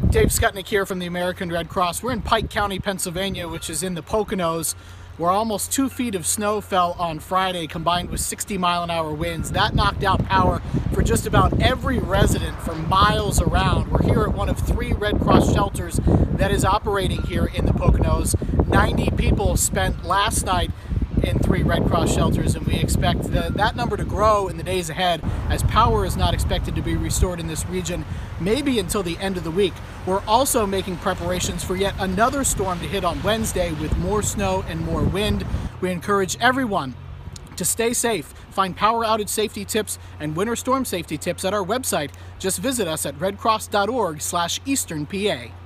Dave Skutnik here from the American Red Cross. We're in Pike County, Pennsylvania, which is in the Poconos, where almost 2 feet of snow fell on Friday, combined with 60-mile-an-hour winds. That knocked out power for just about every resident for miles around. We're here at one of 3 Red Cross shelters that is operating here in the Poconos. 90 people spent last night in 3 Red Cross shelters, and we expect that number to grow in the days ahead, as power is not expected to be restored in this region maybe until the end of the week. We're also making preparations for yet another storm to hit on Wednesday with more snow and more wind. We encourage everyone to stay safe. Find power outage safety tips and winter storm safety tips at our website. Just visit us at redcross.org/easternpa.